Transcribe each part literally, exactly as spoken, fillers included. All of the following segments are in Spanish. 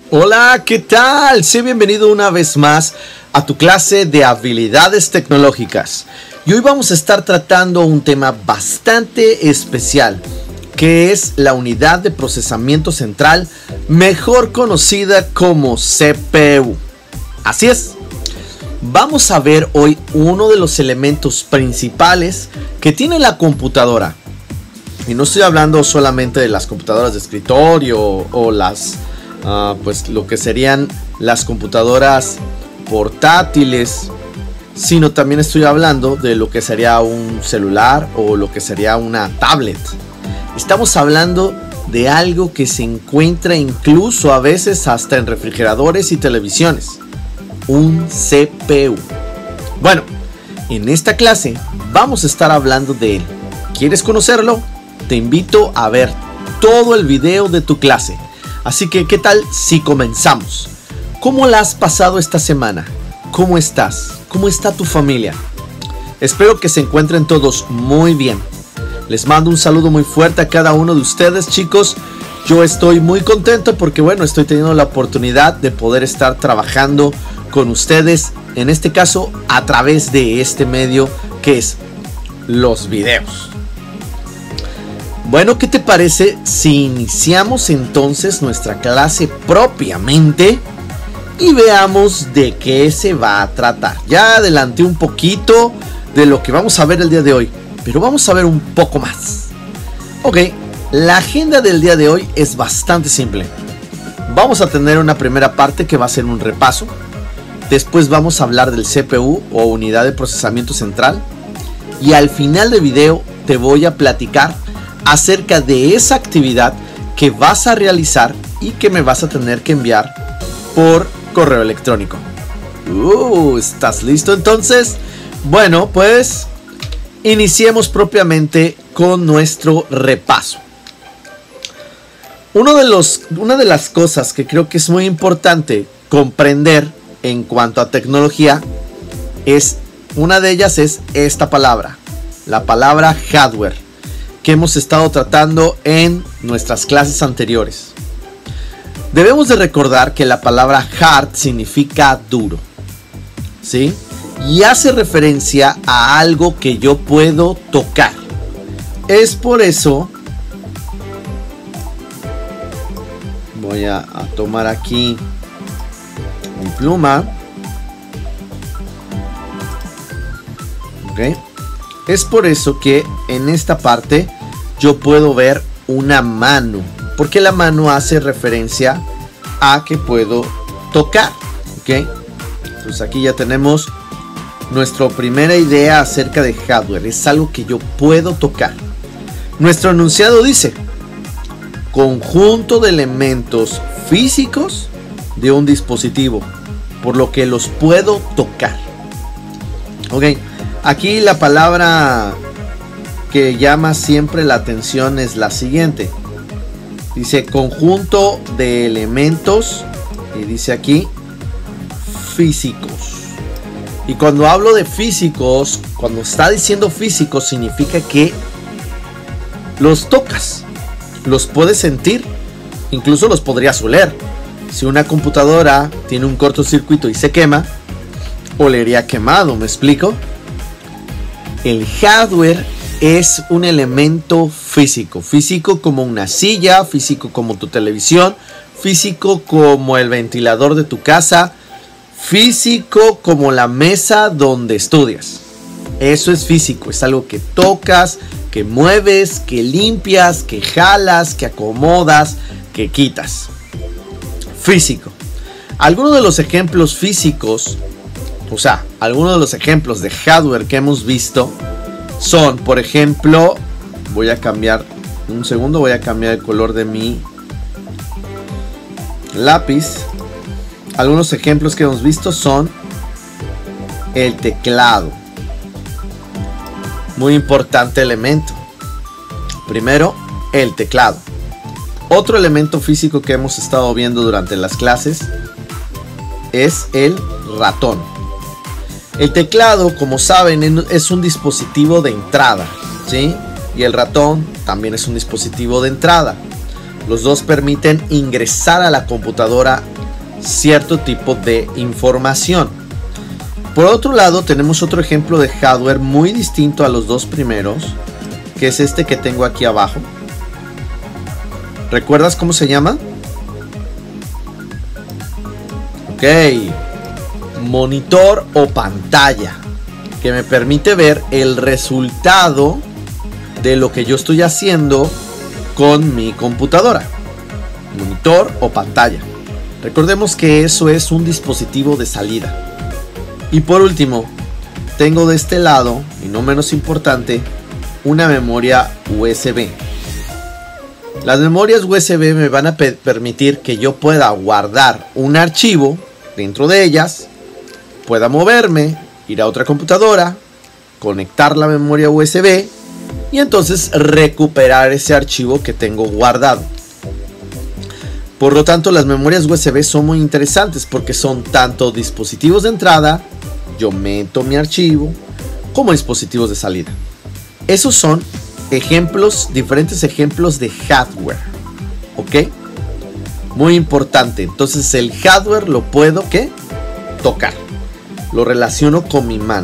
Hola, ¿qué tal? Sé bienvenido una vez más a tu clase de habilidades tecnológicas. Y hoy vamos a estar tratando un tema bastante especial, que es la unidad de procesamiento central, mejor conocida como C P U. Así es. Vamos a ver hoy uno de los elementos principales que tiene la computadora. Y no estoy hablando solamente de las computadoras de escritorio o, o las, uh, pues lo que serían las computadoras portátiles, sino también estoy hablando de lo que sería un celular o lo que sería una tablet. Estamos hablando de algo que se encuentra incluso a veces hasta en refrigeradores y televisiones. Un C P U. Bueno, en esta clase vamos a estar hablando de él. ¿Quieres conocerlo? Te invito a ver todo el video de tu clase. Así que, ¿qué tal si comenzamos? ¿Cómo la has pasado esta semana? ¿Cómo estás? ¿Cómo está tu familia? Espero que se encuentren todos muy bien. Les mando un saludo muy fuerte a cada uno de ustedes, chicos. Yo estoy muy contento porque, bueno, estoy teniendo la oportunidad de poder estar trabajando con ustedes, en este caso a través de este medio que es los videos. Bueno, ¿qué te parece si iniciamos entonces nuestra clase propiamente y veamos de qué se va a tratar? Ya adelanté un poquito de lo que vamos a ver el día de hoy, pero vamos a ver un poco más. Ok, la agenda del día de hoy es bastante simple. Vamos a tener una primera parte que va a ser un repaso. Después vamos a hablar del C P U o unidad de procesamiento central. Y al final del video te voy a platicar acerca de esa actividad que vas a realizar y que me vas a tener que enviar por correo electrónico. Uh, ¿estás listo entonces? Bueno, pues iniciemos propiamente con nuestro repaso. Uno de los, una de las cosas que creo que es muy importante comprender en cuanto a tecnología es, una de ellas es esta palabra, la palabra hardware, que hemos estado tratando en nuestras clases anteriores. Debemos de recordar que la palabra hard significa duro, ¿sí? Y hace referencia a algo que yo puedo tocar. Es por eso, voy a, a tomar aquí mi pluma. Ok. Es por eso que en esta parte yo puedo ver una mano, porque la mano hace referencia a que puedo tocar. Ok. Entonces aquí ya tenemos nuestra primera idea acerca de hardware. Es algo que yo puedo tocar. Nuestro enunciado dice: conjunto de elementos físicos de un dispositivo, por lo que los puedo tocar. Ok, aquí la palabra que llama siempre la atención es la siguiente. Dice conjunto de elementos, y dice aquí físicos. Y cuando hablo de físicos, cuando está diciendo físicos, significa que los tocas, los puedes sentir, incluso los podrías oler. Si una computadora tiene un cortocircuito y se quema, olería quemado, ¿me explico? El hardware es un elemento físico, físico como una silla, físico como tu televisión, físico como el ventilador de tu casa, físico como la mesa donde estudias. Eso es físico, es algo que tocas, que mueves, que limpias, que jalas, que acomodas, que quitas. Físico. Algunos de los ejemplos físicos, o sea, algunos de los ejemplos de hardware que hemos visto son, por ejemplo, voy a cambiar un segundo, voy a cambiar el color de mi lápiz. Algunos ejemplos que hemos visto son el teclado. Muy importante elemento. Primero, el teclado. Otro elemento físico que hemos estado viendo durante las clases es el ratón. El teclado, como saben, es un dispositivo de entrada, ¿sí? Y el ratón también es un dispositivo de entrada. Los dos permiten ingresar a la computadora cierto tipo de información. Por otro lado, tenemos otro ejemplo de hardware muy distinto a los dos primeros, que es este que tengo aquí abajo. ¿Recuerdas cómo se llama? Ok, monitor o pantalla, que me permite ver el resultado de lo que yo estoy haciendo con mi computadora. Monitor o pantalla. Recordemos que eso es un dispositivo de salida. Y por último, tengo de este lado, y no menos importante, una memoria U S B. Las memorias U S B me van a permitir que yo pueda guardar un archivo dentro de ellas, pueda moverme, ir a otra computadora, conectar la memoria U S B y entonces recuperar ese archivo que tengo guardado. Por lo tanto, las memorias U S B son muy interesantes porque son tanto dispositivos de entrada, yo meto mi archivo, como dispositivos de salida. Esos son ejemplos, diferentes ejemplos de hardware. ¿Ok? Muy importante. Entonces el hardware lo puedo, ¿qué? Tocar. Lo relaciono con mi mano.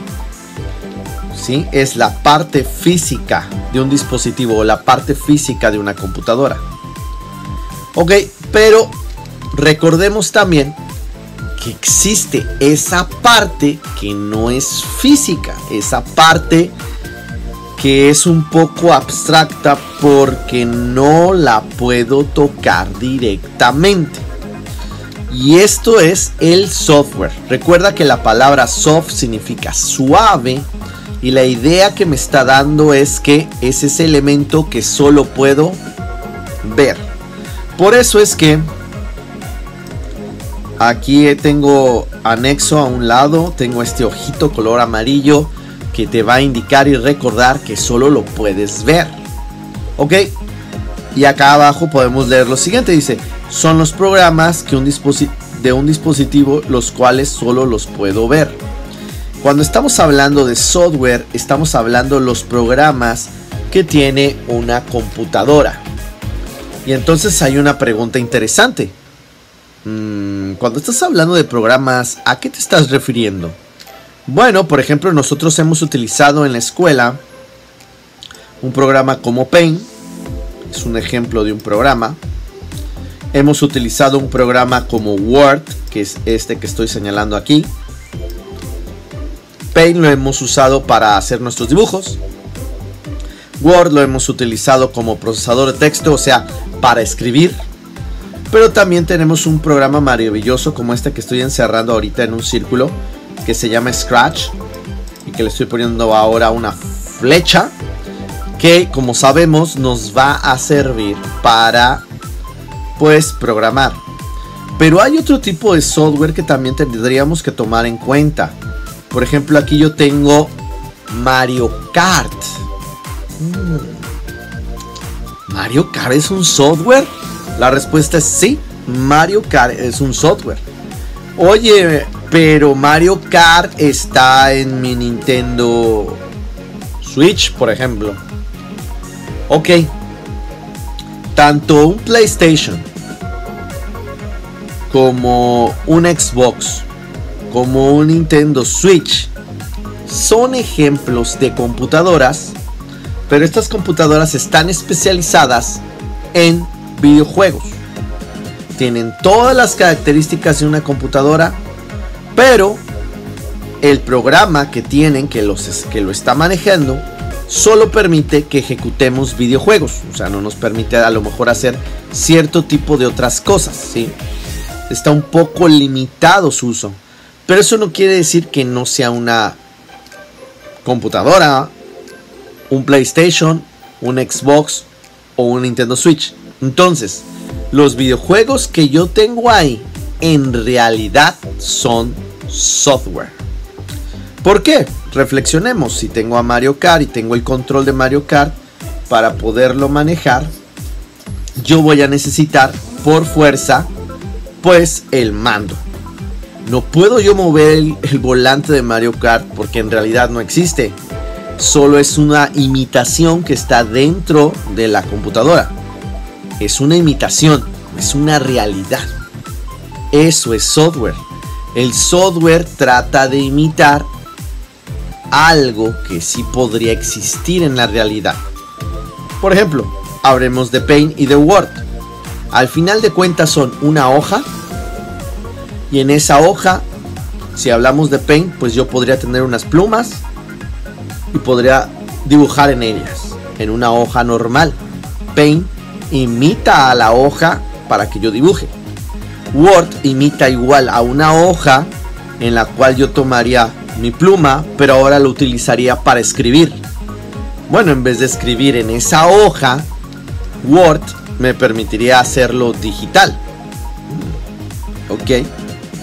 ¿Sí? Es la parte física de un dispositivo o la parte física de una computadora. Ok, pero recordemos también que existe esa parte que no es física, esa parte que es un poco abstracta porque no la puedo tocar directamente. Y esto es el software. Recuerda que la palabra soft significa suave y la idea que me está dando es que es ese elemento que solo puedo ver. Por eso es que aquí tengo anexo a un lado, tengo este ojito color amarillo que te va a indicar y recordar que solo lo puedes ver. Ok, y acá abajo podemos leer lo siguiente, dice: son los programas que un de un dispositivo los cuales solo los puedo ver. Cuando estamos hablando de software, estamos hablando de los programas que tiene una computadora. Y entonces hay una pregunta interesante. Hmm, cuando estás hablando de programas, ¿a qué te estás refiriendo? Bueno, por ejemplo, nosotros hemos utilizado en la escuela un programa como Paint. Es un ejemplo de un programa. Hemos utilizado un programa como Word, que es este que estoy señalando aquí. Paint lo hemos usado para hacer nuestros dibujos. Word lo hemos utilizado como procesador de texto, o sea, para escribir. Pero también tenemos un programa maravilloso como este que estoy encerrando ahorita en un círculo, que se llama Scratch, y que le estoy poniendo ahora una flecha, que como sabemos nos va a servir para, pues, programar. Pero hay otro tipo de software que también tendríamos que tomar en cuenta. Por ejemplo, aquí yo tengo Mario Kart. ¿Mario Kart es un software? La respuesta es sí, Mario Kart es un software. Oye, pero Mario Kart está en mi Nintendo Switch, por ejemplo. Ok, tanto un PlayStation como un Xbox como un Nintendo Switch son ejemplos de computadoras, pero estas computadoras están especializadas en videojuegos. Tienen todas las características de una computadora, pero el programa que tienen, que, los, que lo está manejando, solo permite que ejecutemos videojuegos. O sea, no nos permite a lo mejor hacer cierto tipo de otras cosas, ¿sí? Está un poco limitado su uso. Pero eso no quiere decir que no sea una computadora, un PlayStation, un Xbox o un Nintendo Switch. Entonces, los videojuegos que yo tengo ahí en realidad son software. ¿Por qué? Reflexionemos. Si tengo a Mario Kart y tengo el control de Mario Kart, para poderlo manejar, yo voy a necesitar por fuerza, pues, el mando. No puedo yo mover el, el volante de Mario Kart porque en realidad no existe. Solo es una imitación que está dentro de la computadora. Es una imitación, es una realidad. Eso es software. El software trata de imitar algo que sí podría existir en la realidad. Por ejemplo, hablemos de Paint y de Word. Al final de cuentas son una hoja, y en esa hoja, si hablamos de Paint, pues yo podría tener unas plumas y podría dibujar en ellas, en una hoja normal. Paint imita a la hoja para que yo dibuje. Word imita igual a una hoja en la cual yo tomaría mi pluma, pero ahora lo utilizaría para escribir. Bueno, en vez de escribir en esa hoja, Word me permitiría hacerlo digital. Ok.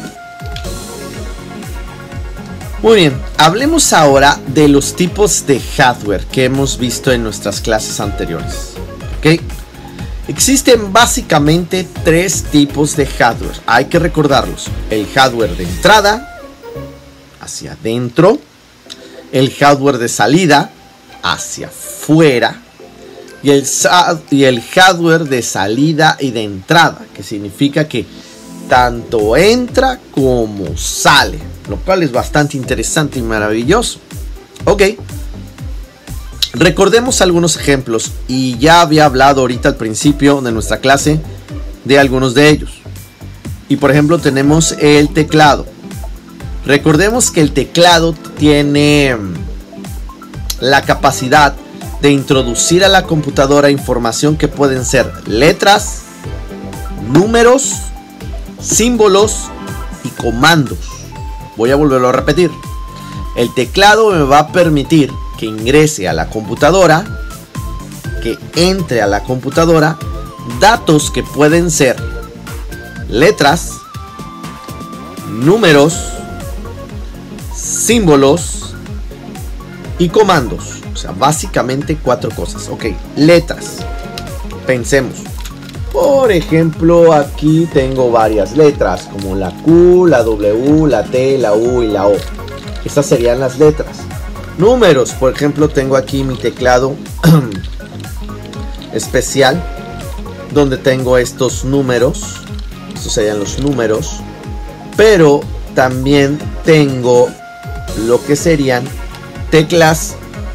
Muy bien, hablemos ahora de los tipos de hardware que hemos visto en nuestras clases anteriores. Ok. Existen básicamente tres tipos de hardware. Hay que recordarlos. El hardware de entrada, hacia adentro. El hardware de salida, hacia afuera. Y el, y el hardware de salida y de entrada, que significa que tanto entra como sale, lo cual es bastante interesante y maravilloso. Ok. Recordemos algunos ejemplos, y ya había hablado ahorita al principio de nuestra clase de algunos de ellos. Y por ejemplo tenemos el teclado. Recordemos que el teclado tiene la capacidad de introducir a la computadora información que pueden ser letras, números, símbolos y comandos. Voy a volverlo a repetir. El teclado me va a permitir que ingrese a la computadora, que entre a la computadora datos que pueden ser letras, números, símbolos y comandos. O sea, básicamente cuatro cosas. Ok, letras. Pensemos. Por ejemplo, aquí tengo varias letras, como la Q, la W, la T, la U y la O. Estas serían las letras. Números, por ejemplo, tengo aquí mi teclado especial, donde tengo estos números. Estos serían los números. Pero también tengo lo que serían teclas,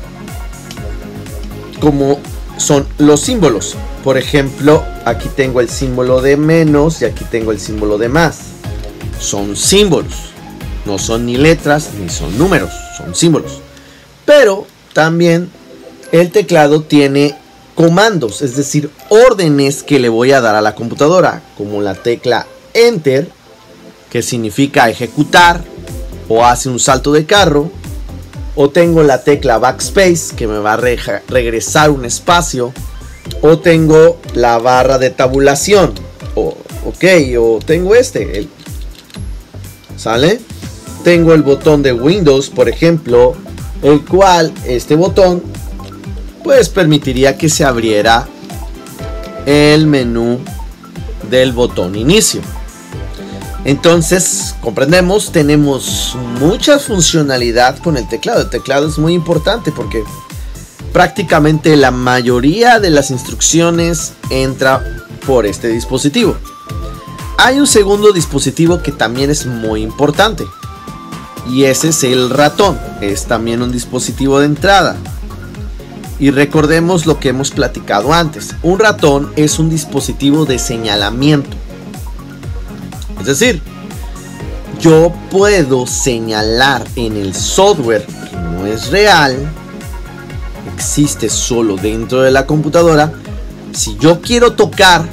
como son los símbolos. Por ejemplo, aquí tengo el símbolo de menos y aquí tengo el símbolo de más. Son símbolos. No son ni letras ni son números, son símbolos. Pero también el teclado tiene comandos, es decir, órdenes que le voy a dar a la computadora, como la tecla Enter, que significa ejecutar o hace un salto de carro, o tengo la tecla Backspace, que me va a re regresar un espacio, o tengo la barra de tabulación, o, ok, o tengo este, el, ¿sale? Tengo el botón de Windows, por ejemplo, el cual este botón pues permitiría que se abriera el menú del botón inicio. Entonces, comprendemos, tenemos mucha funcionalidad con el teclado. El teclado es muy importante porque prácticamente la mayoría de las instrucciones entra por este dispositivo. Hay un segundo dispositivo que también es muy importante, y ese es el ratón. Es también un dispositivo de entrada. Y recordemos lo que hemos platicado antes. Un ratón es un dispositivo de señalamiento. Es decir, yo puedo señalar en el software que no es real, existe solo dentro de la computadora. Si yo quiero tocar,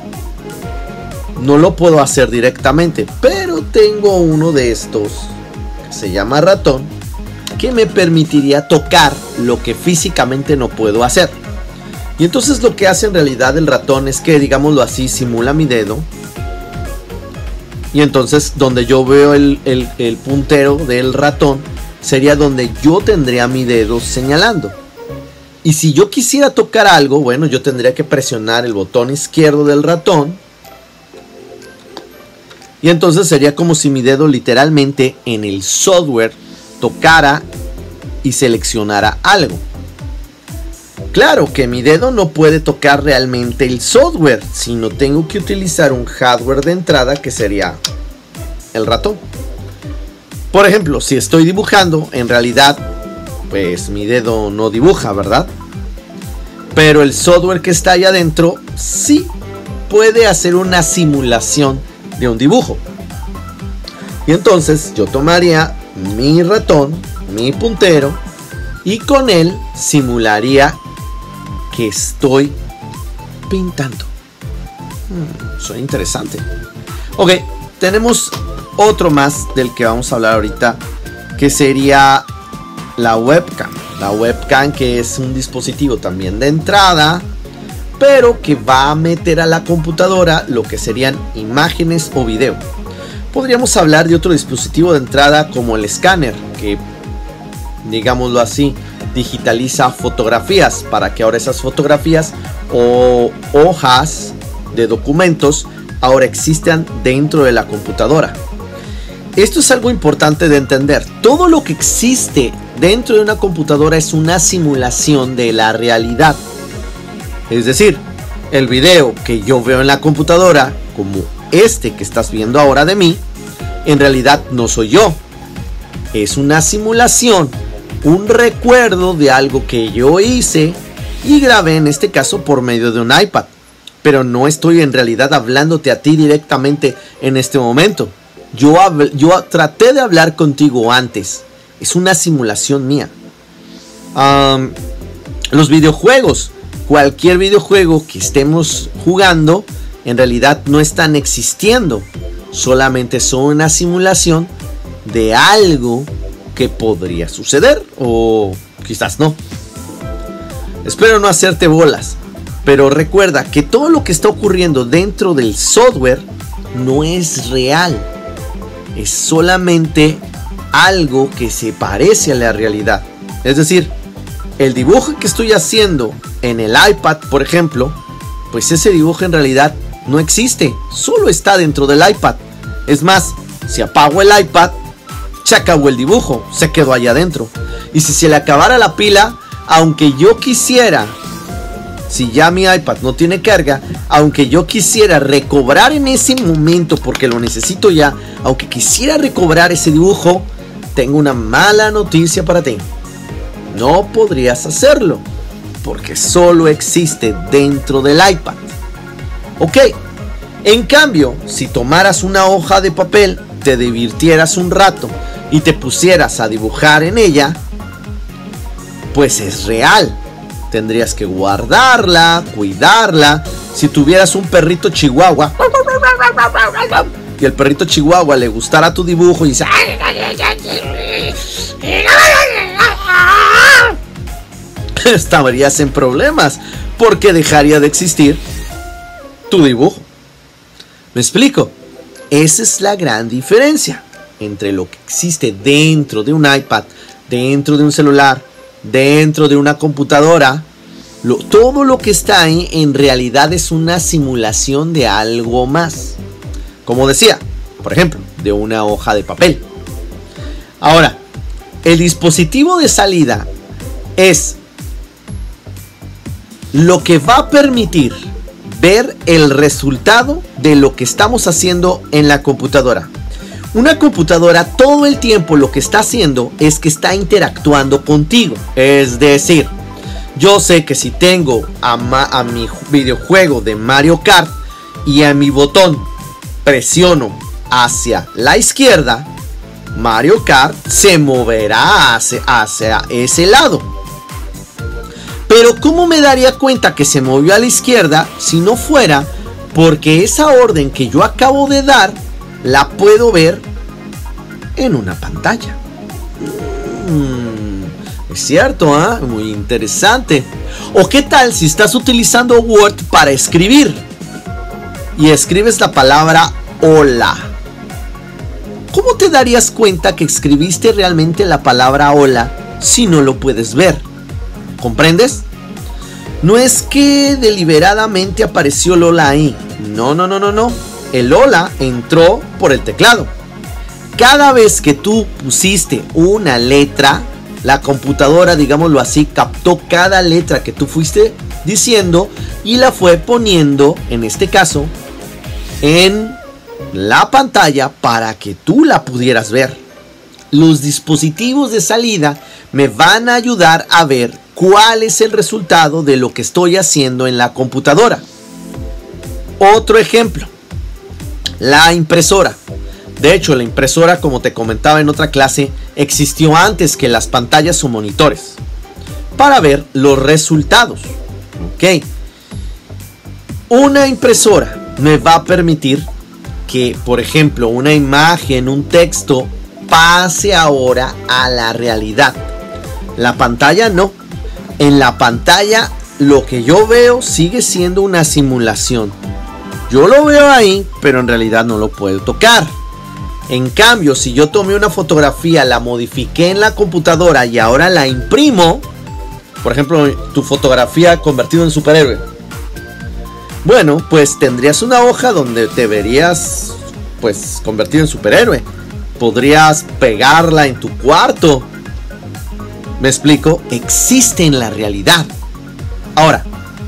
no lo puedo hacer directamente, pero tengo uno de estos se llama ratón, que me permitiría tocar lo que físicamente no puedo hacer. Y entonces lo que hace en realidad el ratón es que, digámoslo así, simula mi dedo, y entonces donde yo veo el, el, el puntero del ratón sería donde yo tendría mi dedo señalando. Y si yo quisiera tocar algo, bueno, yo tendría que presionar el botón izquierdo del ratón, y entonces sería como si mi dedo literalmente en el software tocara y seleccionara algo. claro que mi dedo no puede tocar realmente el software, sino tengo que utilizar un hardware de entrada que sería el ratón. Por ejemplo, si estoy dibujando, en realidad, pues mi dedo no dibuja, ¿verdad? Pero el software que está ahí adentro sí puede hacer una simulación de un dibujo. Y entonces yo tomaría mi ratón, mi puntero, y con él simularía que estoy pintando. Hmm, suena interesante. Ok, tenemos otro más del que vamos a hablar ahorita, que sería la webcam. La webcam, que es un dispositivo también de entrada, pero que va a meter a la computadora lo que serían imágenes o video. Podríamos hablar de otro dispositivo de entrada como el escáner, que, digámoslo así, digitaliza fotografías para que ahora esas fotografías o hojas de documentos ahora existan dentro de la computadora. Esto es algo importante de entender. Todo lo que existe dentro de una computadora es una simulación de la realidad. Es decir, el video que yo veo en la computadora, como este que estás viendo ahora de mí, en realidad no soy yo. Es una simulación, un recuerdo de algo que yo hice y grabé, en este caso por medio de un iPad. Pero no estoy en realidad hablándote a ti directamente en este momento. Yo, yo traté de hablar contigo antes. Es una simulación mía. Um, los videojuegos. Cualquier videojuego que estemos jugando, en realidad no están existiendo. Solamente son una simulación de algo que podría suceder. O quizás no. Espero no hacerte bolas. Pero recuerda que todo lo que está ocurriendo dentro del software no es real. Es solamente algo que se parece a la realidad. Es decir, el dibujo que estoy haciendo en el iPad, por ejemplo, pues ese dibujo en realidad no existe. Solo está dentro del iPad. Es más, si apago el iPad, se acabó el dibujo. Se quedó allá adentro. Y si se le acabara la pila, aunque yo quisiera... Si ya mi iPad no tiene carga, aunque yo quisiera recobrar en ese momento, porque lo necesito ya, aunque quisiera recobrar ese dibujo, tengo una mala noticia para ti. No podrías hacerlo, porque solo existe dentro del iPad. Ok, en cambio, si tomaras una hoja de papel, te divirtieras un rato y te pusieras a dibujar en ella, pues es real. Tendrías que guardarla, cuidarla. Si tuvieras un perrito chihuahua y el perrito chihuahua le gustara tu dibujo y dice, estarías en problemas porque dejaría de existir tu dibujo. ¿Me explico? Esa es la gran diferencia entre lo que existe dentro de un iPad, dentro de un celular, dentro de una computadora. Lo, todo lo que está ahí en realidad es una simulación de algo más. Como decía, por ejemplo, de una hoja de papel. Ahora, el dispositivo de salida es lo que va a permitir ver el resultado de lo que estamos haciendo en la computadora. Una computadora todo el tiempo lo que está haciendo es que está interactuando contigo. Es decir, yo sé que si tengo a, a mi videojuego de Mario Kart y a mi botón presiono hacia la izquierda, Mario Kart se moverá hacia, hacia ese lado. Pero ¿cómo me daría cuenta que se movió a la izquierda si no fuera porque esa orden que yo acabo de dar la puedo ver en una pantalla? Mm, es cierto, ¿eh? Muy interesante. ¿O qué tal si estás utilizando Word para escribir y escribes la palabra hola? ¿Cómo te darías cuenta que escribiste realmente la palabra hola si no lo puedes ver? ¿Comprendes? No es que deliberadamente apareció el hola ahí. No, no, no, no, no. El hola entró por el teclado. Cada vez que tú pusiste una letra, La computadora, digámoslo así, captó cada letra que tú fuiste diciendo y la fue poniendo, en este caso, en la pantalla para que tú la pudieras ver. Los dispositivos de salida me van a ayudar a ver cuál es el resultado de lo que estoy haciendo en la computadora. Otro ejemplo, la impresora. De hecho, la impresora, como te comentaba en otra clase, existió antes que las pantallas o monitores para ver los resultados. Ok. Una impresora me va a permitir que, por ejemplo, una imagen, un texto, pase ahora a la realidad. La pantalla no. En la pantalla lo que yo veo sigue siendo una simulación. Yo lo veo ahí, pero en realidad no lo puedo tocar. En cambio, si yo tomé una fotografía, la modifiqué en la computadora y ahora la imprimo, por ejemplo, tu fotografía convertido en superhéroe, bueno, pues tendrías una hoja donde te verías pues convertido en superhéroe. Podrías pegarla en tu cuarto. ¿Me explico? Existe en la realidad. Ahora,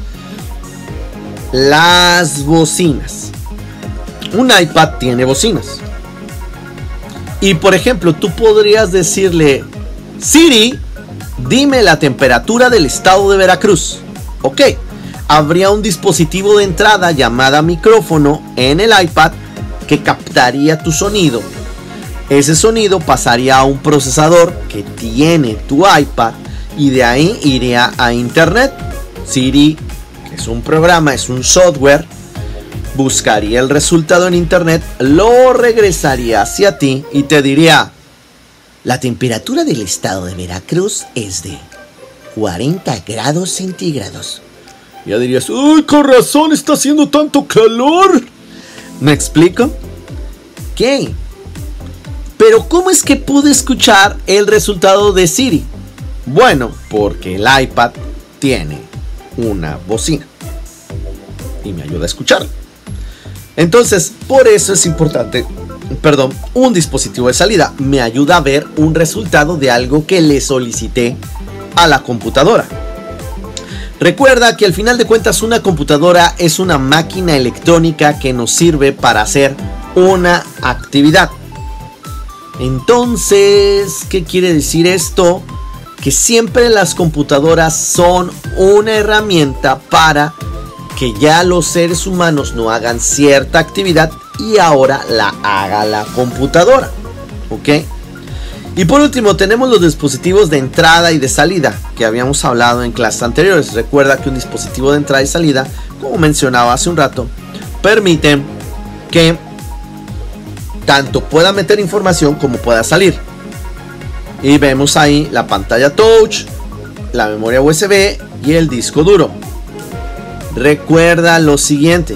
las bocinas. Un iPad tiene bocinas. Y por ejemplo, tú podrías decirle: Siri, dime la temperatura del estado de Veracruz. Ok, habría un dispositivo de entrada llamada micrófono en el iPad que captaría tu sonido. Ese sonido pasaría a un procesador que tiene tu iPad y de ahí iría a internet. Siri, que es un programa, es un software, buscaría el resultado en internet, lo regresaría hacia ti y te diría: la temperatura del estado de Veracruz es de cuarenta grados centígrados. Ya dirías: ¡ay, con razón está haciendo tanto calor! ¿Me explico? ¿Qué? Pero ¿cómo es que pude escuchar el resultado de Siri? Bueno, porque el iPad tiene una bocina y me ayuda a escuchar. Entonces, por eso es importante, perdón, un dispositivo de salida. Me ayuda a ver un resultado de algo que le solicité a la computadora. Recuerda que al final de cuentas una computadora es una máquina electrónica que nos sirve para hacer una actividad. Entonces, ¿qué quiere decir esto? Que siempre las computadoras son una herramienta para que ya los seres humanos no hagan cierta actividad y ahora la haga la computadora. ¿Ok? Y por último tenemos los dispositivos de entrada y de salida que habíamos hablado en clases anteriores. Recuerda que un dispositivo de entrada y salida, como mencionaba hace un rato, permite que tanto pueda meter información como pueda salir. Y vemos ahí la pantalla touch, la memoria U S B y el disco duro. Recuerda lo siguiente: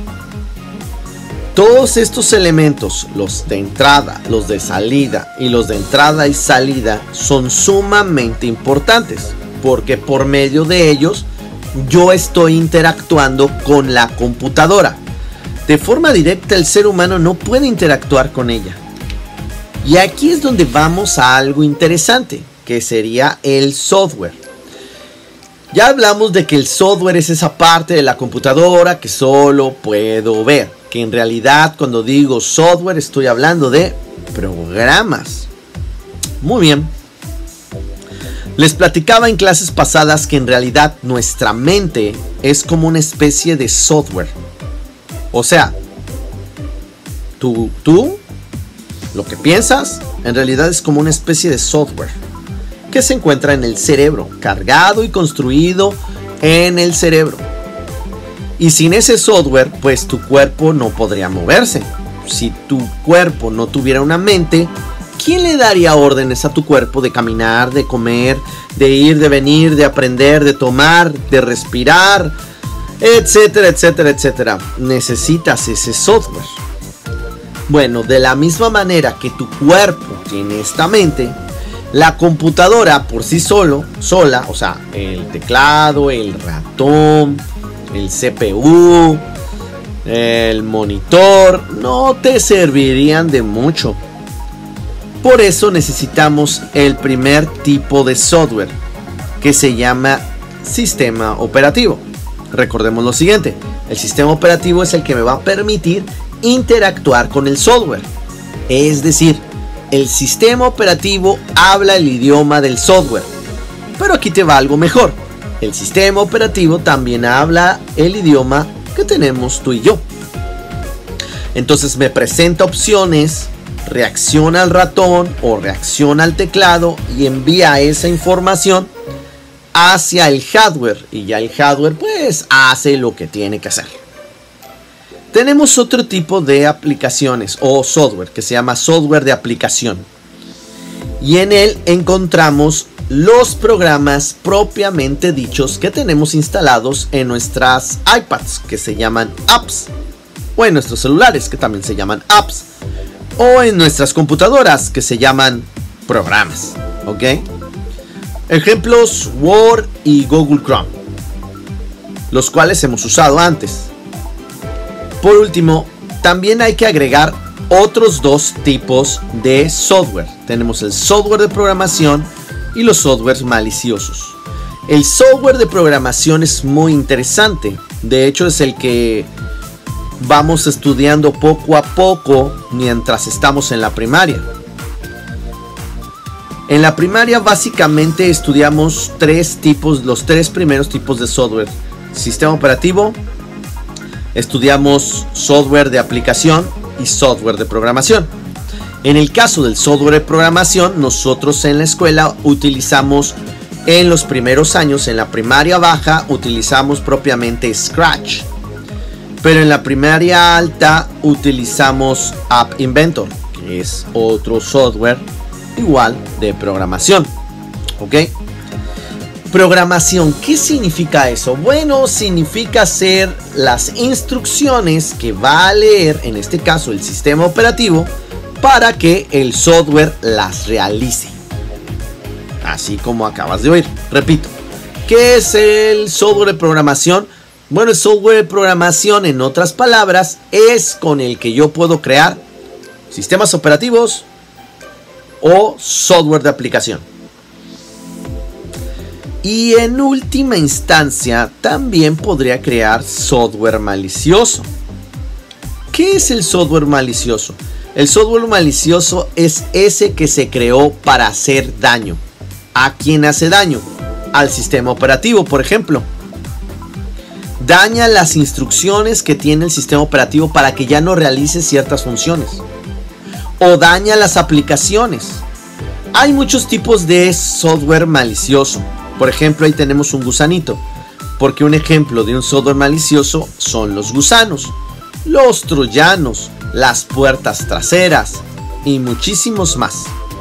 todos estos elementos, los de entrada, los de salida y los de entrada y salida, son sumamente importantes porque por medio de ellos yo estoy interactuando con la computadora. De forma directa el ser humano no puede interactuar con ella. Y aquí es donde vamos a algo interesante, que sería el software. Ya hablamos de que el software es esa parte de la computadora que solo puedo ver. Que en realidad cuando digo software estoy hablando de programas. Muy bien. Les platicaba en clases pasadas que en realidad nuestra mente es como una especie de software. O sea, tú, tú, lo que piensas, en realidad es como una especie de software que se encuentra en el cerebro, cargado y construido en el cerebro. Y sin ese software, pues tu cuerpo no podría moverse. Si tu cuerpo no tuviera una mente, ¿quién le daría órdenes a tu cuerpo de caminar, de comer, de ir, de venir, de aprender, de tomar, de respirar, etcétera, etcétera, etcétera? Necesitas ese software. Bueno, de la misma manera que tu cuerpo tiene esta mente, la computadora por sí solo, sola, o sea, el teclado, el ratón, el C P U, el monitor, no te servirían de mucho. Por eso necesitamos el primer tipo de software, que se llama sistema operativo. Recordemos lo siguiente: el sistema operativo es el que me va a permitir interactuar con el software. Es decir, el sistema operativo habla el idioma del software. Pero aquí te va algo mejor: el sistema operativo también habla el idioma que tenemos tú y yo. Entonces me presenta opciones, reacciona al ratón o reacciona al teclado y envía esa información hacia el hardware, y ya el hardware pues hace lo que tiene que hacer. Tenemos otro tipo de aplicaciones o software que se llama software de aplicación, y en él encontramos los programas propiamente dichos que tenemos instalados en nuestras iPads, que se llaman apps, o en nuestros celulares, que también se llaman apps, o en nuestras computadoras, que se llaman programas. ¿Ok? Ejemplos: Word y Google Chrome, los cuales hemos usado antes. Por último, también hay que agregar otros dos tipos de software. Tenemos el software de programación y los softwares maliciosos. El software de programación es muy interesante. De hecho, es el que vamos estudiando poco a poco mientras estamos en la primaria. En la primaria básicamente estudiamos tres tipos, los tres primeros tipos de software: sistema operativo, estudiamos software de aplicación y software de programación. En el caso del software de programación, nosotros en la escuela utilizamos, en los primeros años, en la primaria baja, utilizamos propiamente Scratch. Pero en la primaria alta utilizamos App Inventor, que es otro software igual de programación. ¿Ok? Programación, ¿qué significa eso? Bueno, significa hacer las instrucciones que va a leer, en este caso el sistema operativo, para que el software las realice. Así como acabas de oír. Repito, ¿qué es el software de programación? Bueno, el software de programación, en otras palabras, es con el que yo puedo crear sistemas operativos o software de aplicación. Y en última instancia, también podría crear software malicioso. ¿Qué es el software malicioso? El software malicioso es ese que se creó para hacer daño. ¿A quién hace daño? Al sistema operativo, por ejemplo. Daña las instrucciones que tiene el sistema operativo para que ya no realice ciertas funciones. O daña las aplicaciones. Hay muchos tipos de software malicioso. Por ejemplo, ahí tenemos un gusanito, porque un ejemplo de un software malicioso son los gusanos, los troyanos, las puertas traseras y muchísimos más.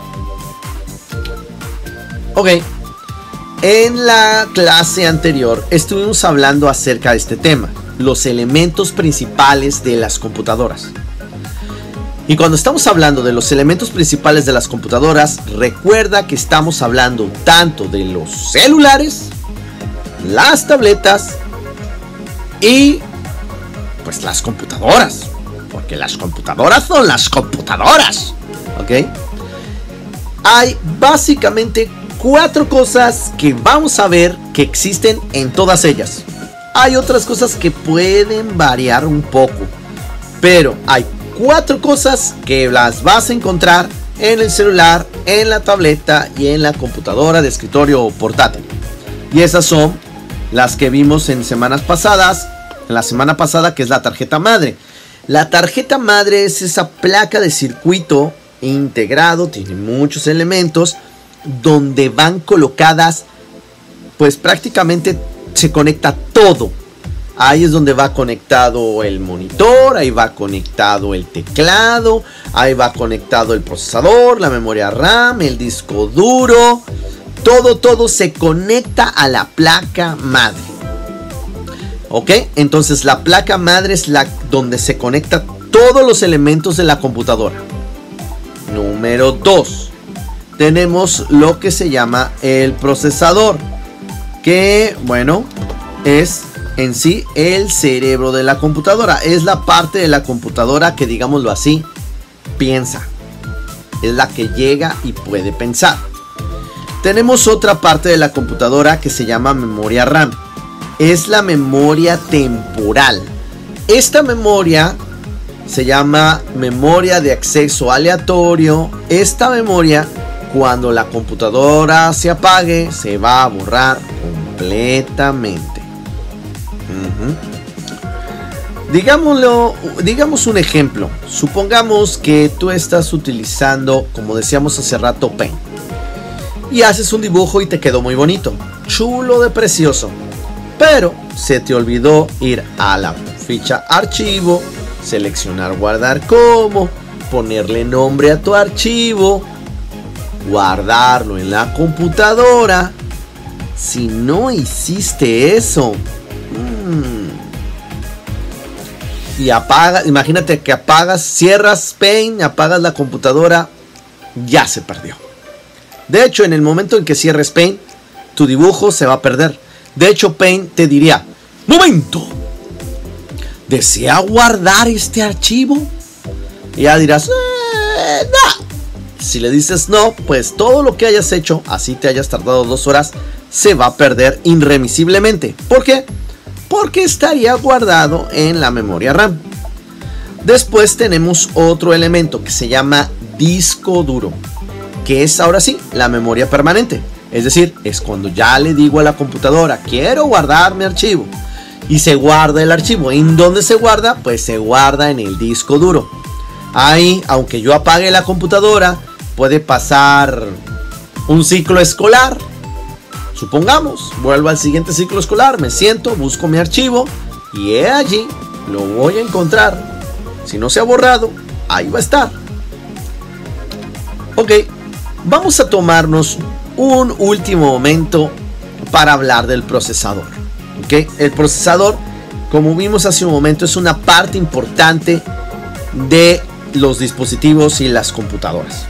Ok, en la clase anterior estuvimos hablando acerca de este tema, los elementos principales de las computadoras. Y cuando estamos hablando de los elementos principales de las computadoras, recuerda que estamos hablando tanto de los celulares, las tabletas y pues las computadoras, porque las computadoras son las computadoras. ¿Ok? Hay básicamente cuatro cosas que vamos a ver que existen en todas ellas. Hay otras cosas que pueden variar un poco, pero hay cuatro cosas que las vas a encontrar en el celular, en la tableta y en la computadora de escritorio o portátil. Y esas son las que vimos en semanas pasadas. En la semana pasada, que es la tarjeta madre. La tarjeta madre es esa placa de circuito integrado, tiene muchos elementos, donde van colocadas, pues prácticamente se conecta todo. Ahí es donde va conectado el monitor, ahí va conectado el teclado, ahí va conectado el procesador, la memoria RAM, el disco duro. Todo, todo se conecta a la placa madre. ¿Ok? Entonces la placa madre es la donde se conecta todos los elementos de la computadora. Número dos. Tenemos lo que se llama el procesador, que, bueno, es en sí el cerebro de la computadora. Es la parte de la computadora que, digámoslo así, piensa. es la que llega y puede pensar. Tenemos otra parte de la computadora que se llama memoria RAM. Es la memoria temporal. Esta memoria se llama memoria de acceso aleatorio. Esta memoria, cuando la computadora se apague, se va a borrar completamente. Uh-huh. Digámoslo, digamos un ejemplo. Supongamos que tú estás utilizando, como decíamos hace rato, Paint. Y haces un dibujo y te quedó muy bonito, chulo de precioso. Pero se te olvidó ir a la ficha archivo, seleccionar guardar como, ponerle nombre a tu archivo, guardarlo en la computadora. Si no hiciste eso, mmm, y apagas, imagínate que apagas, cierras Paint, apagas la computadora, ya se perdió. De hecho, en el momento en que cierres Paint, tu dibujo se va a perder. De hecho, Paint te diría: ¡momento! ¿Desea guardar este archivo? Y ya dirás: eh, no. Si le dices no, pues todo lo que hayas hecho, así te hayas tardado dos horas, se va a perder irremisiblemente. ¿Por qué? Porque estaría guardado en la memoria RAM. Después tenemos otro elemento que se llama disco duro, que es ahora sí la memoria permanente. Es decir, es cuando ya le digo a la computadora: quiero guardar mi archivo, y se guarda el archivo. ¿En dónde se guarda? Pues se guarda en el disco duro. Ahí, aunque yo apague la computadora, puede pasar un ciclo escolar. Supongamos, vuelvo al siguiente ciclo escolar, me siento, busco mi archivo y he allí, lo voy a encontrar. Si no se ha borrado, ahí va a estar. Ok, vamos a tomarnos un último momento para hablar del procesador. ¿Okay? El procesador, como vimos hace un momento, es una parte importante de los dispositivos y las computadoras.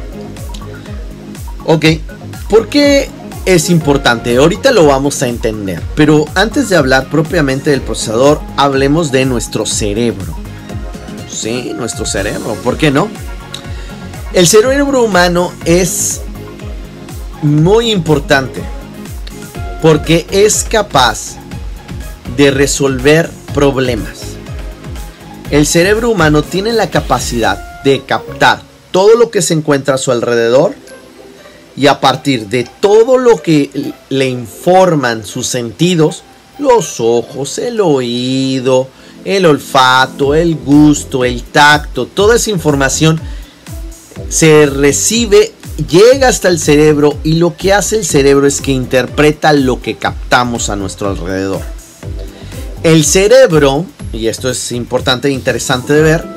Ok, ¿por qué es importante? Ahorita lo vamos a entender, pero antes de hablar propiamente del procesador, hablemos de nuestro cerebro. Sí, nuestro cerebro, ¿por qué no? El cerebro humano es muy importante porque es capaz de resolver problemas. El cerebro humano tiene la capacidad de captar todo lo que se encuentra a su alrededor y a partir de todo lo que le informan sus sentidos, los ojos, el oído, el olfato, el gusto, el tacto, toda esa información se recibe, llega hasta el cerebro, y lo que hace el cerebro es que interpreta lo que captamos a nuestro alrededor. El cerebro, y esto es importante e interesante de ver,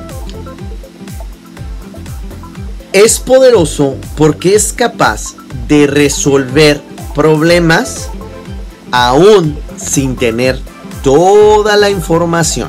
es poderoso porque es capaz de resolver problemas aún sin tener toda la información.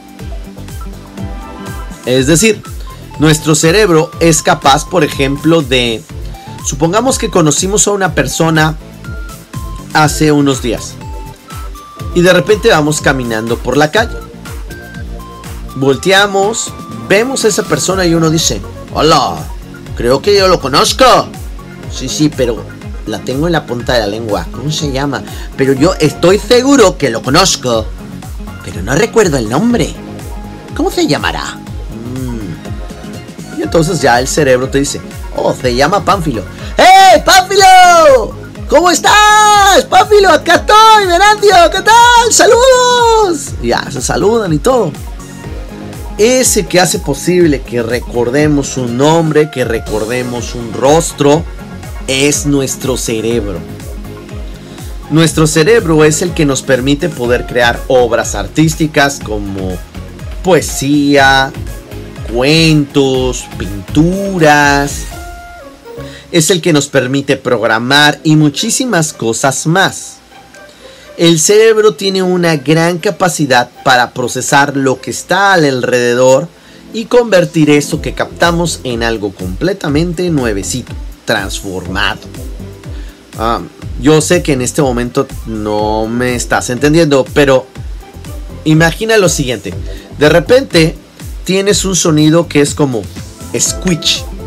Es decir, nuestro cerebro es capaz, por ejemplo, de... Supongamos que conocimos a una persona hace unos días y de repente vamos caminando por la calle. Volteamos, vemos a esa persona y uno dice: hola, creo que yo lo conozco. Sí, sí, pero la tengo en la punta de la lengua. ¿Cómo se llama? Pero yo estoy seguro que lo conozco, pero no recuerdo el nombre. ¿Cómo se llamará? Mm. Y entonces ya el cerebro te dice: oh, se llama Pánfilo. ¡Eh, Pánfilo! ¿Cómo estás? Pánfilo, acá estoy, Venancio, ¿qué tal? ¡Saludos! Y ya, se saludan y todo. Ese que hace posible que recordemos un nombre, que recordemos un rostro, es nuestro cerebro. Nuestro cerebro es el que nos permite poder crear obras artísticas como poesía, cuentos, pinturas. Es el que nos permite programar y muchísimas cosas más. El cerebro tiene una gran capacidad para procesar lo que está alrededor y convertir eso que captamos en algo completamente nuevecito, transformado. Ah, yo sé que en este momento no me estás entendiendo, pero imagina lo siguiente. De repente tienes un sonido que es como squeak.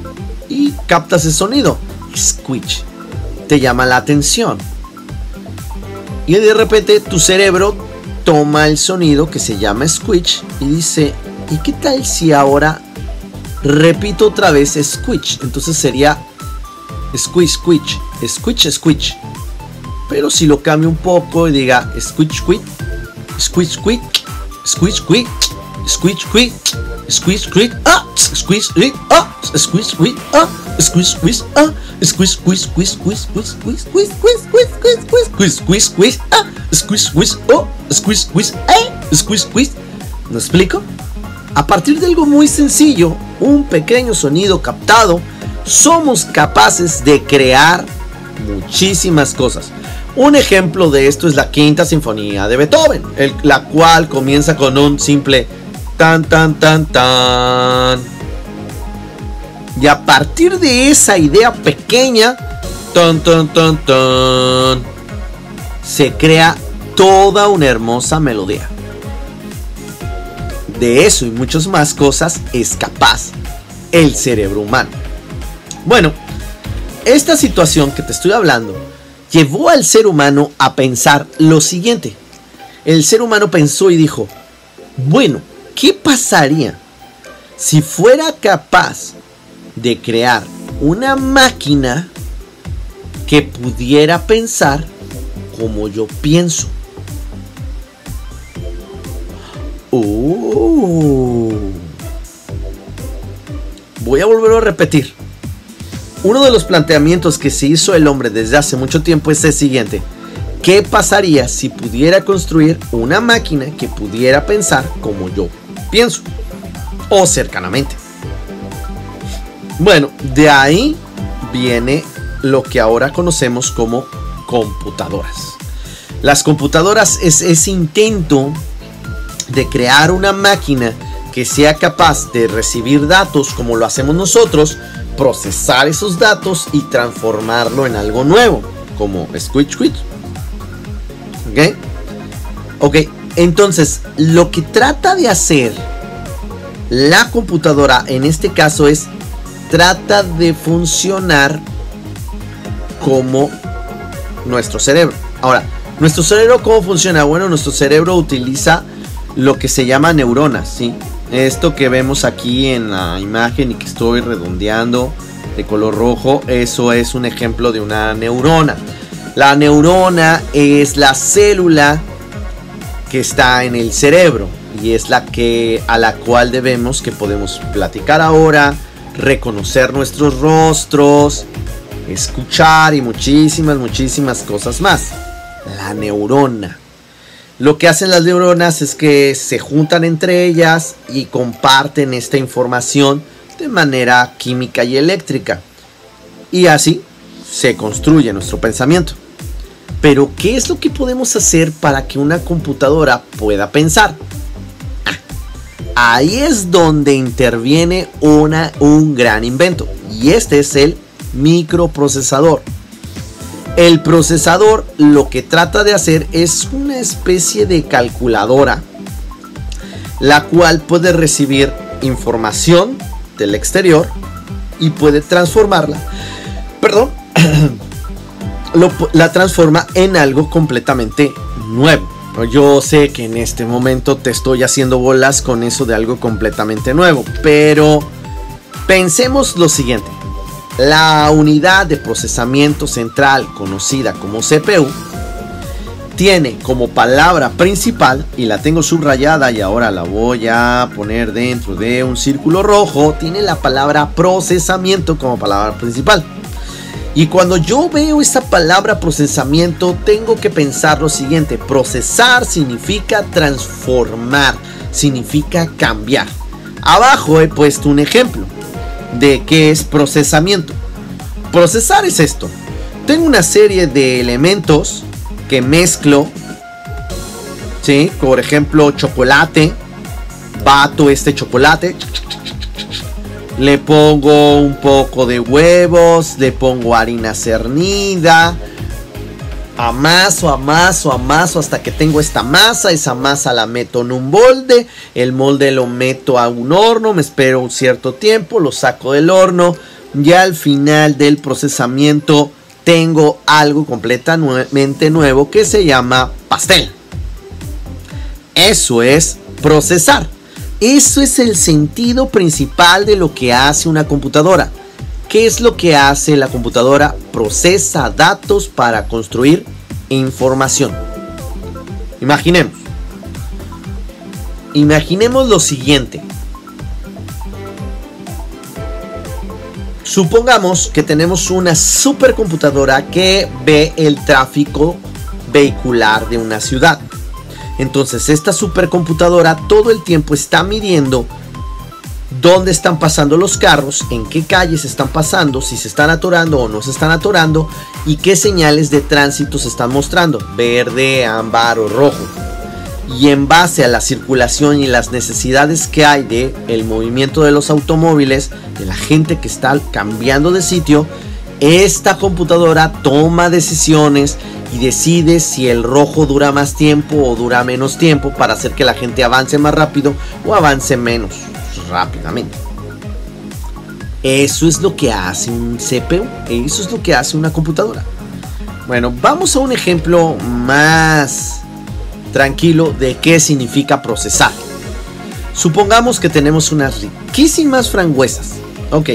y captas el sonido. Squish. Te llama la atención. Y de repente tu cerebro toma el sonido que se llama squish y dice, ¿y qué tal si ahora repito otra vez squish? Entonces sería squish, squish, squish, squish. Pero si lo cambio un poco y diga squish, squish, squish, squish, squish, squish, squish, squish, squish, squish, ah, squish, squish, ah, squish, squish, ah, squish, squish, ah, squish, squish, squish, squish, squish, squish, squish, squish, squish, squish, squish, squish, ah, squish, squish, oh, squish, squish, eh, squish, squish. ¿Me explico? A partir de algo muy sencillo, un pequeño sonido captado, somos capaces de crear muchísimas cosas. Un ejemplo de esto es la Quinta Sinfonía de Beethoven, el, la cual comienza con un simple tan tan tan tan. Y a partir de esa idea pequeña, tan tan tan tan, se crea toda una hermosa melodía. De eso y muchas más cosas es capaz el cerebro humano. Bueno, esta situación que te estoy hablando llevó al ser humano a pensar lo siguiente. El ser humano pensó y dijo, bueno, ¿qué pasaría si fuera capaz de crear una máquina que pudiera pensar como yo pienso? Oh. Voy a volverlo a repetir. Uno de los planteamientos que se hizo el hombre desde hace mucho tiempo es el siguiente. ¿Qué pasaría si pudiera construir una máquina que pudiera pensar como yo pienso? O cercanamente. Bueno, de ahí viene lo que ahora conocemos como computadoras. Las computadoras es ese intento de crear una máquina que sea capaz de recibir datos como lo hacemos nosotros, procesar esos datos y transformarlo en algo nuevo, como squish squish. ¿Ok? Ok, entonces lo que trata de hacer la computadora en este caso es trata de funcionar como nuestro cerebro. Ahora, ¿nuestro cerebro cómo funciona? Bueno, nuestro cerebro utiliza lo que se llama neuronas, ¿sí? Esto que vemos aquí en la imagen y que estoy redondeando de color rojo, eso es un ejemplo de una neurona. La neurona es la célula que está en el cerebro y es la que a la cual debemos que podemos platicar ahora, reconocer nuestros rostros, escuchar y muchísimas, muchísimas cosas más. La neurona. Lo que hacen las neuronas es que se juntan entre ellas y comparten esta información de manera química y eléctrica. Y así se construye nuestro pensamiento. Pero, ¿qué es lo que podemos hacer para que una computadora pueda pensar? Ah, ahí es donde interviene una, un gran invento. Y este es el microprocesador. El procesador lo que trata de hacer es una especie de calculadora, la cual puede recibir información del exterior y puede transformarla, perdón, lo, la transforma en algo completamente nuevo. Yo sé que en este momento te estoy haciendo bolas con eso de algo completamente nuevo, pero pensemos lo siguiente. La unidad de procesamiento central, conocida como C P U, tiene como palabra principal, y la tengo subrayada y ahora la voy a poner dentro de un círculo rojo, tiene la palabra procesamiento como palabra principal. Y cuando yo veo esa palabra procesamiento, tengo que pensar lo siguiente: procesar significa transformar, significa cambiar. Abajo he puesto un ejemplo de qué es procesamiento. Procesar es esto: tengo una serie de elementos que mezclo, ¿sí? Por ejemplo, chocolate, bato este chocolate, le pongo un poco de huevos, le pongo harina cernida, amaso, amaso, amaso hasta que tengo esta masa. Esa masa la meto en un molde, el molde lo meto a un horno, me espero un cierto tiempo, lo saco del horno, ya al final del procesamiento tengo algo completamente nuevo que se llama pastel. Eso es procesar. Eso es el sentido principal de lo que hace una computadora. ¿Qué es lo que hace la computadora? Procesa datos para construir información. Imaginemos. Imaginemos lo siguiente. Supongamos que tenemos una supercomputadora que ve el tráfico vehicular de una ciudad. Entonces esta supercomputadora todo el tiempo está midiendo dónde están pasando los carros, en qué calles están pasando, si se están atorando o no se están atorando y qué señales de tránsito se están mostrando, verde, ámbar o rojo. Y en base a la circulación y las necesidades que hay de el movimiento de los automóviles, de la gente que está cambiando de sitio, esta computadora toma decisiones y decide si el rojo dura más tiempo o dura menos tiempo para hacer que la gente avance más rápido o avance menos rápidamente. Eso es lo que hace un C P U, eso es lo que hace una computadora. Bueno, vamos a un ejemplo más tranquilo de qué significa procesar. Supongamos que tenemos unas riquísimas frambuesas. Ok.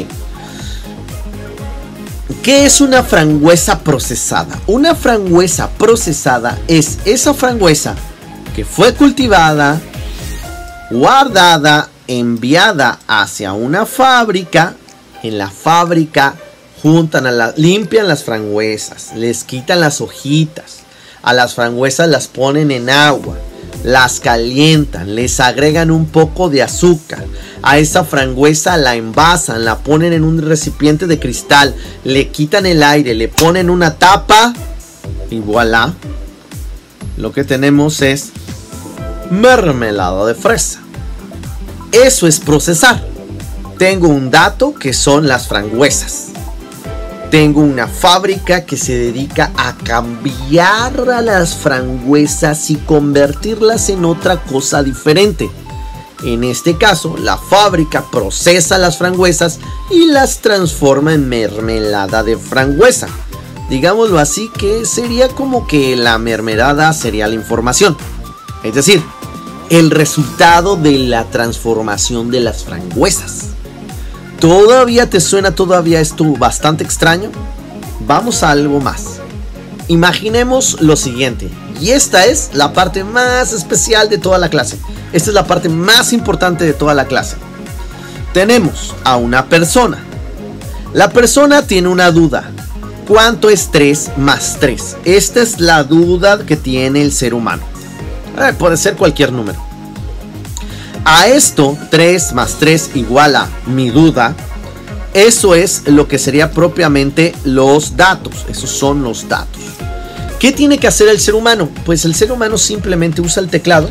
¿Qué es una frambuesa procesada? Una frambuesa procesada es esa frambuesa que fue cultivada, guardada, enviada hacia una fábrica. En la fábrica juntan a la, limpian las frambuesas, les quitan las hojitas. A las frambuesas las ponen en agua, las calientan, les agregan un poco de azúcar. A esa frambuesa la envasan, la ponen en un recipiente de cristal, le quitan el aire, le ponen una tapa y voilà. Lo que tenemos es mermelada de fresa. Eso es procesar. Tengo un dato que son las frambuesas. Tengo una fábrica que se dedica a cambiar a las frambuesas y convertirlas en otra cosa diferente. En este caso, la fábrica procesa las frambuesas y las transforma en mermelada de frambuesa. Digámoslo así, que sería como que la mermelada sería la información. Es decir, el resultado de la transformación de las frambuesas. ¿Todavía te suena todavía esto bastante extraño? Vamos a algo más. Imaginemos lo siguiente. Y esta es la parte más especial de toda la clase. Esta es la parte más importante de toda la clase. Tenemos a una persona. La persona tiene una duda. ¿Cuánto es tres más tres? Esta es la duda que tiene el ser humano. A ver, puede ser cualquier número. A esto, tres más tres igual a mi duda. Eso es lo que sería propiamente los datos. Esos son los datos. ¿Qué tiene que hacer el ser humano? Pues el ser humano simplemente usa el teclado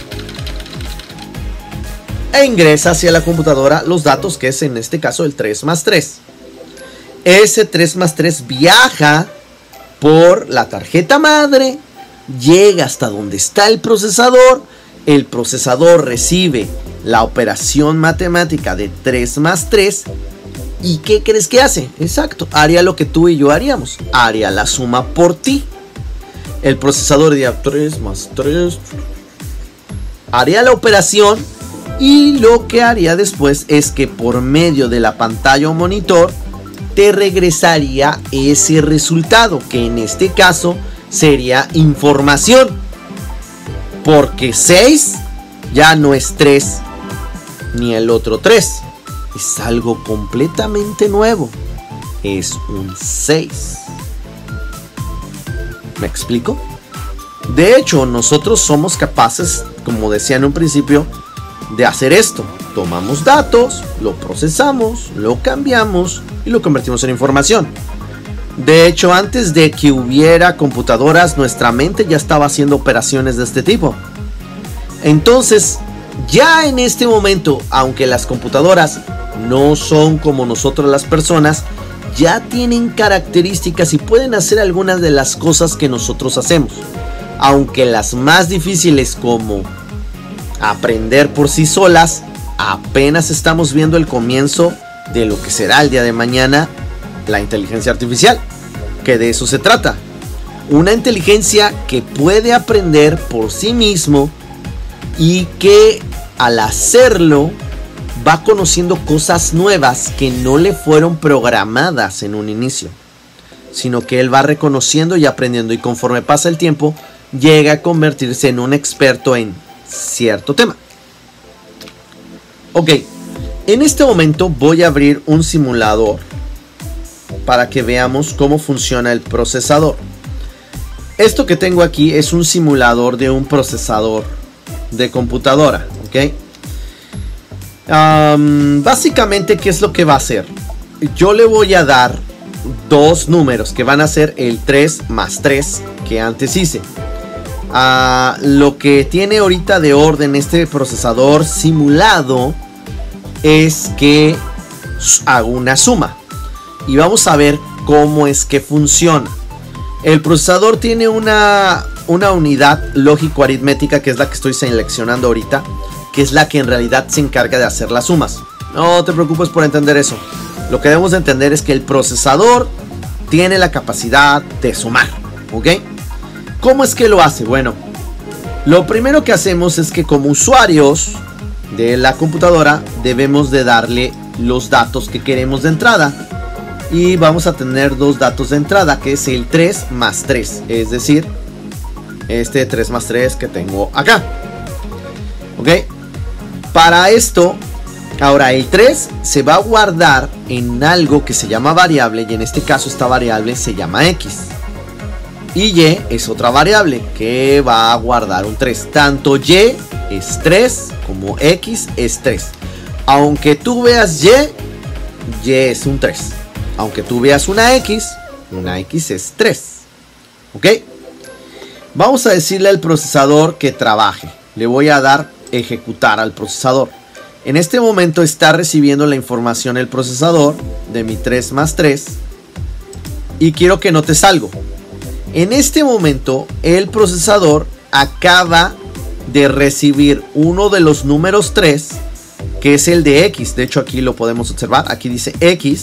e ingresa hacia la computadora los datos, que es en este caso el tres más tres. Ese tres más tres viaja por la tarjeta madre, llega hasta donde está el procesador. El procesador recibe la operación matemática de tres más tres. ¿Y qué crees que hace? Exacto, haría lo que tú y yo haríamos. Haría la suma por ti. El procesador diría tres más tres. Haría la operación. Y lo que haría después es que por medio de la pantalla o monitor te regresaría ese resultado, que en este caso sería información. Porque seis ya no es tres, ni el otro tres. Es algo completamente nuevo. Es un seis. ¿Me explico? De hecho, nosotros somos capaces, como decía en un principio, de hacer esto. Tomamos datos, lo procesamos, lo cambiamos y lo convertimos en información. De hecho, antes de que hubiera computadoras, nuestra mente ya estaba haciendo operaciones de este tipo. Entonces, ya en este momento, aunque las computadoras no son como nosotros las personas, ya tienen características y pueden hacer algunas de las cosas que nosotros hacemos. Aunque las más difíciles, como aprender por sí solas, apenas estamos viendo el comienzo de lo que será el día de mañana la inteligencia artificial, que de eso se trata. Una inteligencia que puede aprender por sí mismo y que al hacerlo va conociendo cosas nuevas que no le fueron programadas en un inicio, sino que él va reconociendo y aprendiendo, y conforme pasa el tiempo llega a convertirse en un experto en cierto tema. Ok, en este momento voy a abrir un simulador para que veamos cómo funciona el procesador. Esto que tengo aquí es un simulador de un procesador de computadora, ok. Um, básicamente, ¿qué es lo que va a hacer? Yo le voy a dar dos números que van a ser el tres más tres que antes hice. Uh, lo que tiene ahorita de orden este procesador simulado es que hago una suma. Y vamos a ver cómo es que funciona. El procesador tiene una, una unidad lógico-aritmética, que es la que estoy seleccionando ahorita, que es la que en realidad se encarga de hacer las sumas. No te preocupes por entender eso. Lo que debemos de entender es que el procesador tiene la capacidad de sumar, ¿ok? ¿Cómo es que lo hace? Bueno, lo primero que hacemos es que como usuarios de la computadora debemos de darle los datos que queremos de entrada. Y vamos a tener dos datos de entrada, que es el tres más tres, es decir, este tres más tres que tengo acá. Ok, para esto, ahora el tres se va a guardar en algo que se llama variable, y en este caso esta variable se llama X. Y Y es otra variable que va a guardar un tres. Tanto Y es tres como X es tres. Aunque tú veas Y, Y es un tres. Aunque tú veas una X, una X es tres. ¿Ok? Vamos a decirle al procesador que trabaje. Le voy a dar ejecutar al procesador. En este momento está recibiendo la información el procesador de mi tres más tres. Y quiero que notes algo. En este momento el procesador acaba de recibir uno de los números tres, que es el de X. De hecho aquí lo podemos observar. Aquí dice X.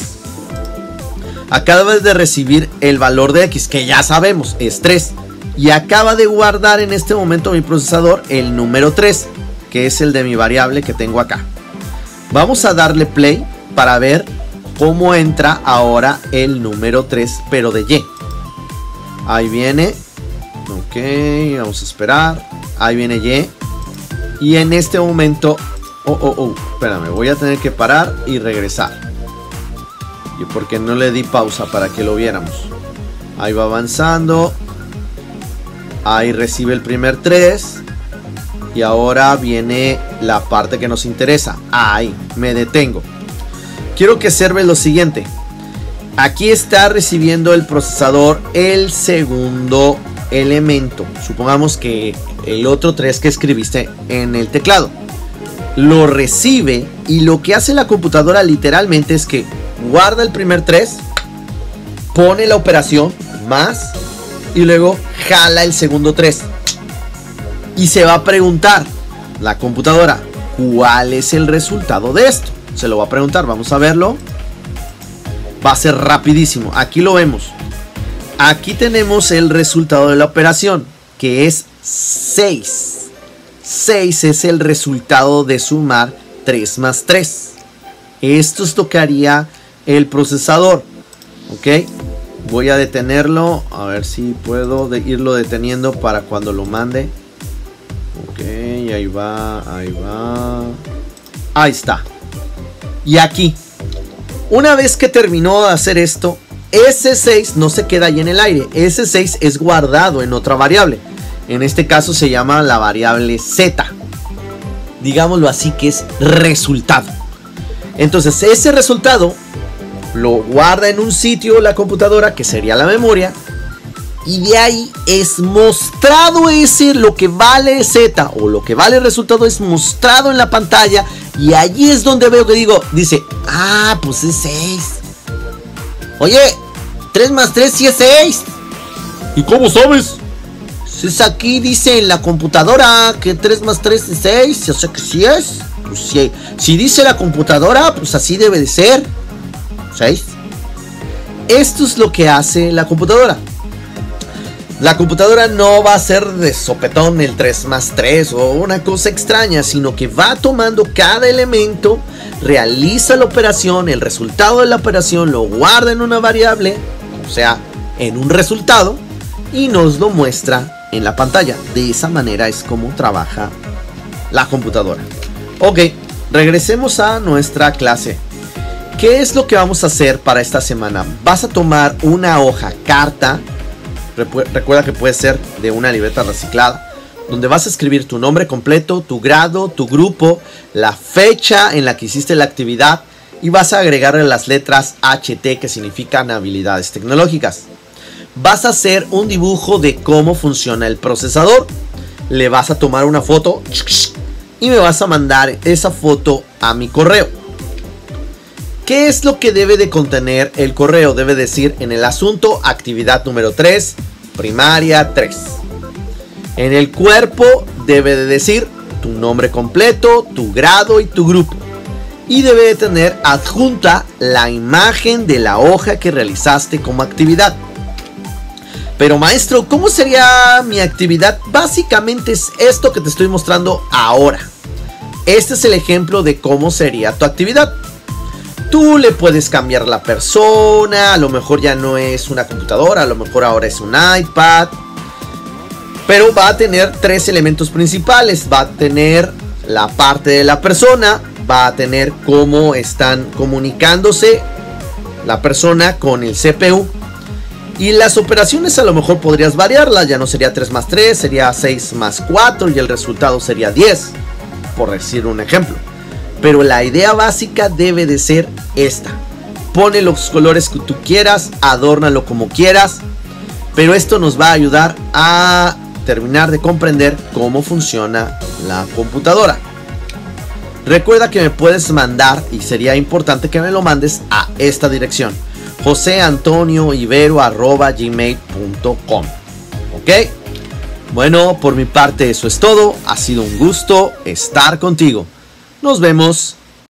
Acaba de recibir el valor de X, que ya sabemos es tres. Y acaba de guardar en este momento mi procesador el número tres, que es el de mi variable que tengo acá. Vamos a darle play para ver cómo entra ahora el número tres, pero de Y. Ahí viene. Ok, vamos a esperar. Ahí viene Y. Y en este momento... Oh, oh, oh, espérame, voy a tener que parar y regresar. Y porque no le di pausa para que lo viéramos. Ahí va avanzando. Ahí recibe el primer tres. Y ahora viene la parte que nos interesa. Ahí, me detengo. Quiero que observes lo siguiente. Aquí está recibiendo el procesador el segundo elemento. Supongamos que el otro tres que escribiste en el teclado. Lo recibe y lo que hace la computadora literalmente es que guarda el primer tres, pone la operación más y luego jala el segundo tres. Y se va a preguntar la computadora, ¿cuál es el resultado de esto? Se lo va a preguntar, vamos a verlo. Va a ser rapidísimo, aquí lo vemos. Aquí tenemos el resultado de la operación, que es seis. seis es el resultado de sumar tres más tres. Esto es lo que haría el procesador. Ok, voy a detenerlo. A ver si puedo de irlo deteniendo para cuando lo mande. Ok, ahí va, ahí va. Ahí está. Y aquí, una vez que terminó de hacer esto, ese seis no se queda ahí en el aire. Ese seis es guardado en otra variable. En este caso se llama la variable Z. Digámoslo así, que es resultado. Entonces ese resultado lo guarda en un sitio la computadora, que sería la memoria. Y de ahí es mostrado ese, lo que vale Z o lo que vale el resultado es mostrado en la pantalla. Y allí es donde veo que digo, dice, ah, pues es seis. Oye, tres más tres sí es seis. ¿Y cómo sabes? Pues aquí dice en la computadora que tres más tres es seis, o sea que sí es. Pues si, si dice la computadora, pues así debe de ser. ¿Sabes? Esto es lo que hace la computadora. La computadora no va a ser de sopetón el tres más tres o una cosa extraña, sino que va tomando cada elemento, realiza la operación, el resultado de la operación lo guarda en una variable, o sea, en un resultado, y nos lo muestra en la pantalla. De esa manera es como trabaja la computadora. Ok, regresemos a nuestra clase. ¿Qué es lo que vamos a hacer para esta semana? Vas a tomar una hoja carta. Recuerda que puede ser de una libreta reciclada, donde vas a escribir tu nombre completo, tu grado, tu grupo, la fecha en la que hiciste la actividad y vas a agregarle las letras H T que significan habilidades tecnológicas. Vas a hacer un dibujo de cómo funciona el procesador. Le vas a tomar una foto y me vas a mandar esa foto a mi correo. ¿Qué es lo que debe de contener el correo? Debe decir en el asunto actividad número tres, primaria tres. En el cuerpo debe de decir tu nombre completo, tu grado y tu grupo. Y debe de tener adjunta la imagen de la hoja que realizaste como actividad. Pero maestro, ¿cómo sería mi actividad? Básicamente es esto que te estoy mostrando ahora. Este es el ejemplo de cómo sería tu actividad. Tú le puedes cambiar la persona, a lo mejor ya no es una computadora, a lo mejor ahora es un iPad. Pero va a tener tres elementos principales. Va a tener la parte de la persona, va a tener cómo están comunicándose la persona con el C P U. Y las operaciones a lo mejor podrías variarlas, ya no sería tres más tres, sería seis más cuatro y el resultado sería diez, por decir un ejemplo. Pero la idea básica debe de ser esta. Pone los colores que tú quieras, adórnalo como quieras, pero esto nos va a ayudar a terminar de comprender cómo funciona la computadora. Recuerda que me puedes mandar, y sería importante que me lo mandes a esta dirección: jose antonio ibero arroba gmail punto com. ¿Ok? Bueno, por mi parte eso es todo. Ha sido un gusto estar contigo. Nos vemos